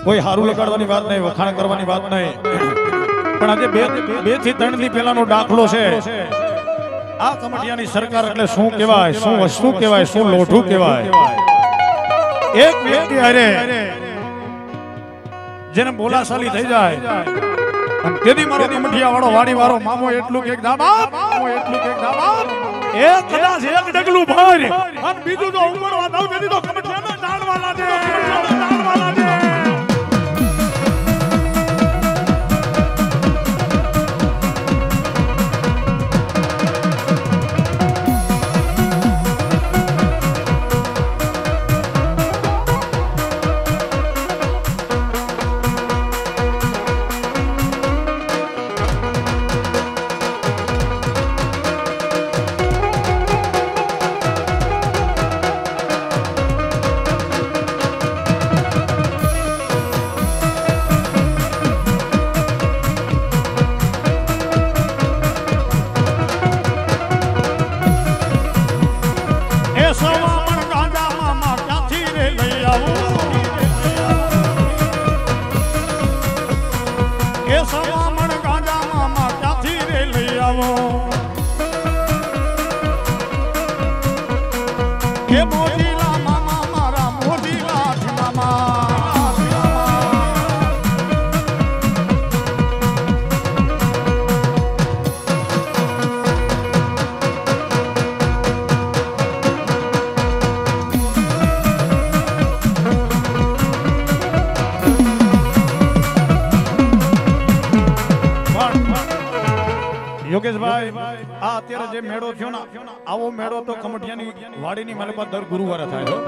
કોઈ હારું લગાડવાની વાત નહીં, વખાણ કરવાની વાત નહીં, પણ આજે 2 થી 3 દી પહેલાનો દાખલો છે. આ કમટિયાની સરકાર એટલે શું કહેવાય, શું વસ્તુ કહેવાય, શું લોઢું કહેવાય. એક વ્યક્તિ અરે જેને બોલાશાલી થઈ જાય અને તેથી મારો કમટિયા વાળો વાડી વાળો મામો એટલું કે દાબા, મામો એટલું કે દાબા, એક કદાચ એક ડગલું ભર અને બીજું તો ઉમરવા દઉં તેથી તો કમટિયાને ડાળવા લાગે, ડાળવા લાગે. યોગેશભાઈ, આ અત્યારે જે મેળો થયો ને, આવો મેળો તો કમટિયાની વાડીની માલપા દર ગુરુવારે થાય.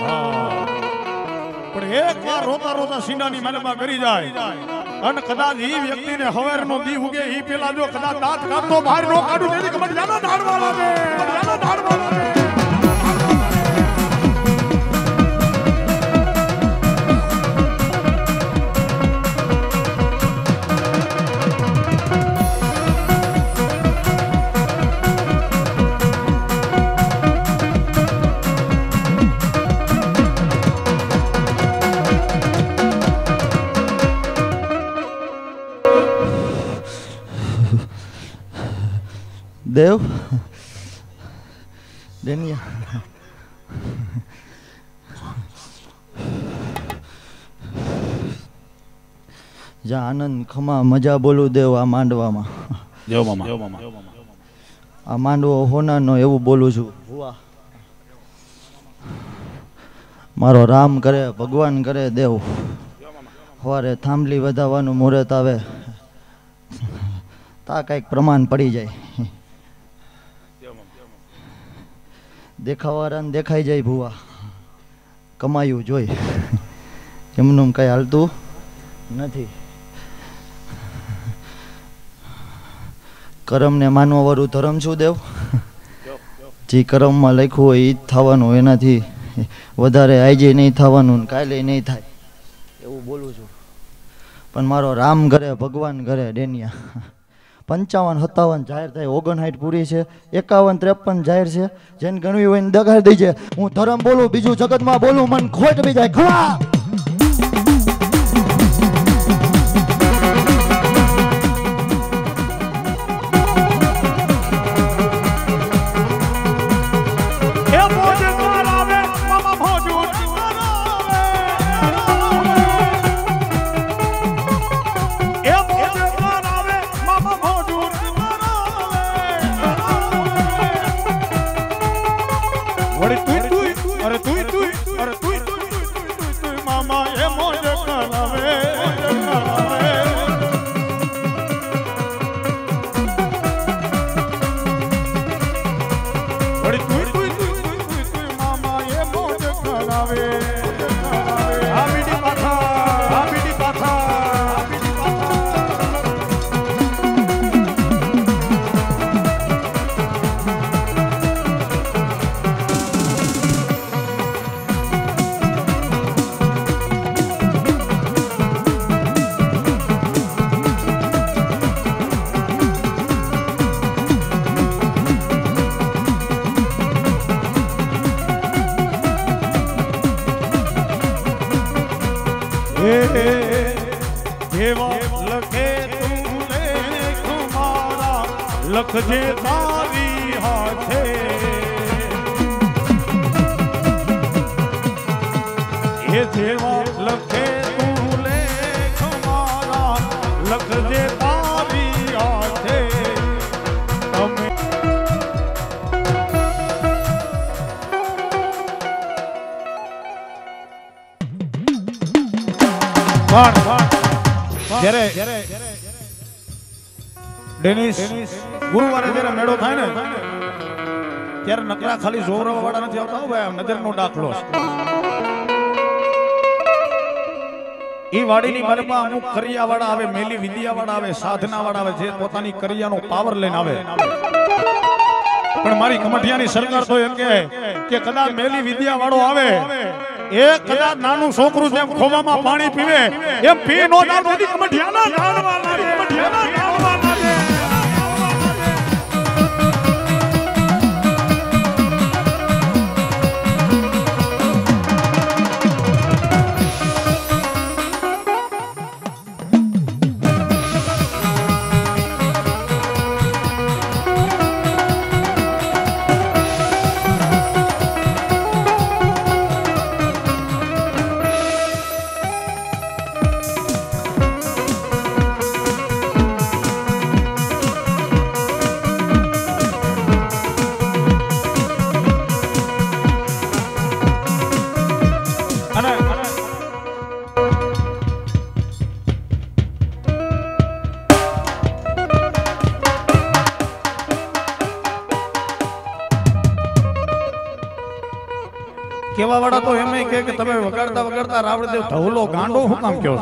પણ એક વાર રોતા રોતા સીનાની માલપા કરી જાય અને કદાચ ઈ વ્યક્તિને હવારનો દી ઉગે ઈ પેલા જો કદાચ દાંત કાઢતો બહાર નો કાઢું તેથી કમટિયાના ધાડવા લાગે, કમટિયાના ધાડવા લાગે. દેવ ડેનિયા જા આનંદ ખમા મજા બોલું દેવ. આ માંડવામાં આ માંડવો હોનાનો એવું બોલું છું. મારો રામ કરે ભગવાન કરે દેવ. સવારે થાંભલી વધાવવાનું મુહૂર્ત આવે તા કંઈક પ્રમાણ પડી જાય. દેખાવાળાને દેખાઈ જાય ભુવા, કમાયું જોઈ એમનું કઈ હાલતું નથી. કરમને માનવા વાળું ધર્મ શું દેવ? જે કરમમાં લખ્યું હોય એ જ થવાનું, એનાથી વધારે આજે નહીં થવાનું, કાલે નહીં થાય એવું બોલું છું. પણ મારો રામ ઘરે ભગવાન ઘરે ડેનિયા 55 57 જાહેર થાય, 59 પૂરી છે, 51 53 જાહેર છે. જેને ગણવી હોય ને દગાડી દેજે. હું ધર્મ બોલું, બીજું જગતમાં બોલું, મન ખોટ બી જાય. ખવા જેવા લખે તું લેખ મારા લખજે તારી હાથે એ જેવા લખે તું લેખ મારા લખજે તારી હાથે તમે જ્યારે ડેનિસ ગુરુવારે જ્યારે મેળો થાય ને ત્યારે નકરા ખાલી જોરવા વાળા નથી આવતા હો ભાઈ નજરનો દાખલો ઈ વાડીની મલમાં અમુક કરિયા વાળા આવે મેલી વિદ્યા વાળા આવે સાધના વાળા આવે જે પોતાની કરિયાનો પાવર લઈને આવે પણ મારી કમઠિયાની સરકાર તો એમ કે કદાચ મેલી વિદ્યા વાળો આવે એ કદાચ નાનું છોકરું જેમ ખોવામાં પાણી પીવે એમ પી નો જાય બધી કમઠિયાના ગાળવા લાગે કમઠિયાના ગાળવા લાગે કેવા વાળા તો એમ કે તમે વગાડતા વગાડતા રાવણદેવ ધવલો ગાંડો હું કામ કહો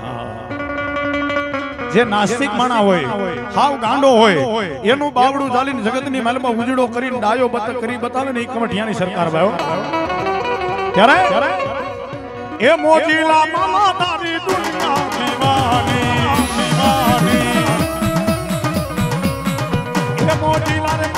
જે નાસ્તિક માણા હોય હાવ ગાંડો હોય એનું બાવડું ચાલીને જગતની મહેલમાં ઉજળો કરીને ડાયો કરી બતાવે ને એ કમઠિયાની સરકાર ભાઈ ત્યારે એ મોજીલા મામા તારી દુનિયા દીવાની દીવાની એ મોજીલા રે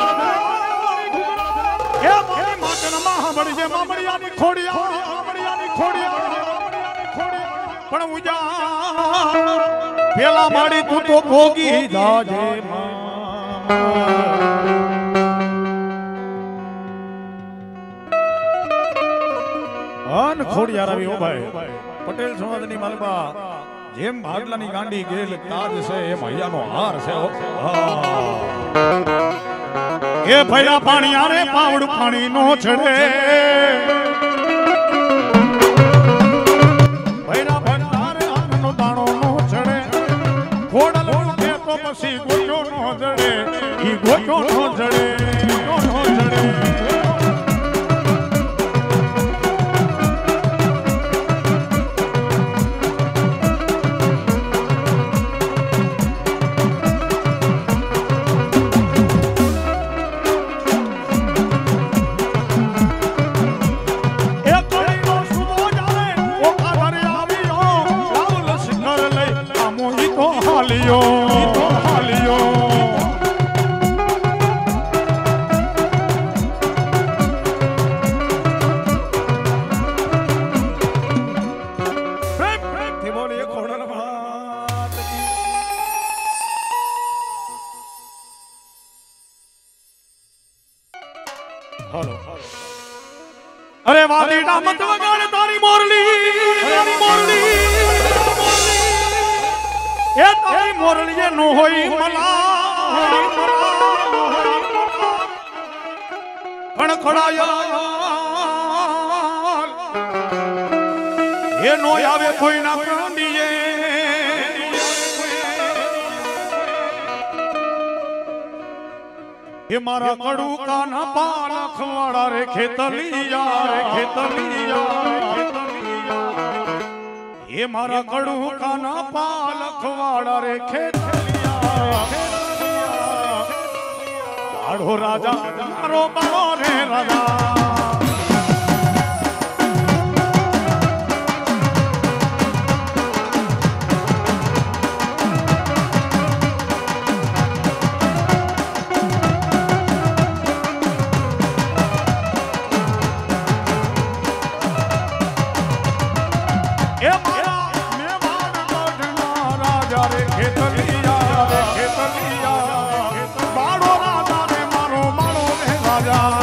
ખોડિયા પણ ઉજા પેલા માડી તું તો ભોગી જાજે અન ખોડિયાર આવી ઓ ભાઈ પટેલ સમાજની માલબા જેમ ભાડલાની ગાંડી ગેલ તાજ છે એમ હૈયાનો હાર છે એ ભૈયા પાણી આરે પાવડ પાણી નો ચડે ભૈરા ભંડારે અન્નનો દાણો નો ચડે ઘોડલ ઉઠે તો પછી ગોયો નો જડે ઈ ગોયો નો જડે નો જડે અરે વાદીડા મત વગાડે તારી મોરલી એ તારી મોરલી નો હોય મલા ખણખડાયા એ નો આવે કોઈ ના કાંડીએ એ મારા કડુ કાના પાલખ વાળા રે ખેતલિયા એ મારા કડુ કાના પાલખ વાળા રે ખેતલિયા આડો રાજા મારો બાળો રે રાજા ખેતલિયા બાળો રાજા રે મારો બાળો રે રાજા